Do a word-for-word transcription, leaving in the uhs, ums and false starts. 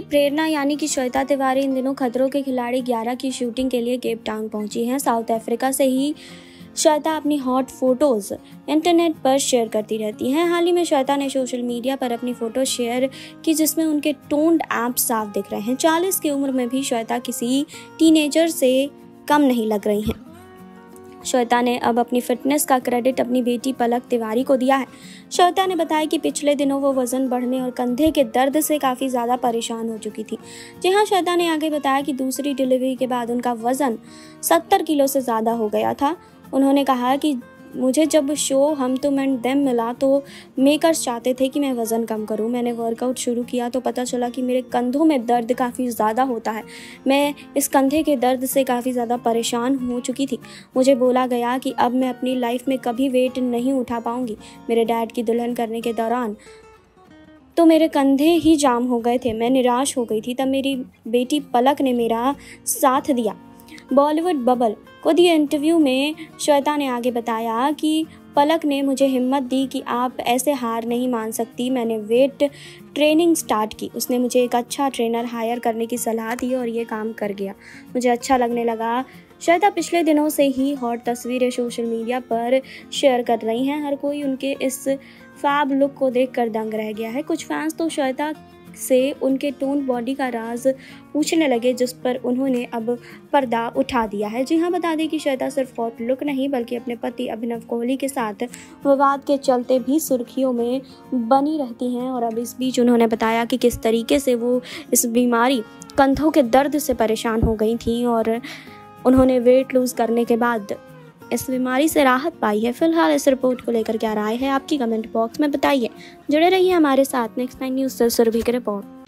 प्रेरणा यानी कि श्वेता तिवारी इन दिनों खतरों के खिलाड़ी ग्यारह की शूटिंग के लिए केप टाउन पहुंची हैं। साउथ अफ्रीका से ही श्वेता अपनी हॉट फोटोज़ इंटरनेट पर शेयर करती रहती हैं। हाल ही में श्वेता ने सोशल मीडिया पर अपनी फ़ोटो शेयर की जिसमें उनके टोन्ड एब्स साफ दिख रहे हैं। चालीस की उम्र में भी श्वेता किसी टीनेजर से कम नहीं लग रही हैं। श्वेता ने अब अपनी फिटनेस का क्रेडिट अपनी बेटी पलक तिवारी को दिया है। श्वेता ने बताया कि पिछले दिनों वो वज़न बढ़ने और कंधे के दर्द से काफ़ी ज़्यादा परेशान हो चुकी थी। जी हाँ, श्वेता ने आगे बताया कि दूसरी डिलीवरी के बाद उनका वज़न सत्तर किलो से ज़्यादा हो गया था। उन्होंने कहा कि मुझे जब शो हम तुम एंड देम मिला तो मेकर्स चाहते थे कि मैं वज़न कम करूं। मैंने वर्कआउट शुरू किया तो पता चला कि मेरे कंधों में दर्द काफ़ी ज़्यादा होता है। मैं इस कंधे के दर्द से काफ़ी ज़्यादा परेशान हो चुकी थी। मुझे बोला गया कि अब मैं अपनी लाइफ में कभी वेट नहीं उठा पाऊंगी। मेरे डैड की दुल्हन करने के दौरान तो मेरे कंधे ही जाम हो गए थे। मैं निराश हो गई थी। तब मेरी बेटी पलक ने मेरा साथ दिया। बॉलीवुड बबल को दिए इंटरव्यू में श्वेता ने आगे बताया कि पलक ने मुझे हिम्मत दी कि आप ऐसे हार नहीं मान सकती। मैंने वेट ट्रेनिंग स्टार्ट की। उसने मुझे एक अच्छा ट्रेनर हायर करने की सलाह दी और ये काम कर गया। मुझे अच्छा लगने लगा। श्वेता पिछले दिनों से ही हॉट तस्वीरें सोशल मीडिया पर शेयर कर रही हैं। हर कोई उनके इस फैब लुक को देखकर दंग रह गया है। कुछ फैंस तो श्वेता से उनके टोन बॉडी का राज पूछने लगे, जिस पर उन्होंने अब पर्दा उठा दिया है। जी हाँ, बता दें कि श्वेता सिर्फ हॉट लुक नहीं बल्कि अपने पति अभिनव कोहली के साथ विवाद के चलते भी सुर्खियों में बनी रहती हैं। और अब इस बीच उन्होंने बताया कि किस तरीके से वो इस बीमारी कंधों के दर्द से परेशान हो गई थी और उन्होंने वेट लूज़ करने के बाद इस बीमारी से राहत पाई है। फिलहाल इस रिपोर्ट को लेकर क्या राय है आपकी, कमेंट बॉक्स में बताइए। जुड़े रहिए हमारे साथ नेक्स्ट नाइन न्यूज़ से सुरभि की रिपोर्ट।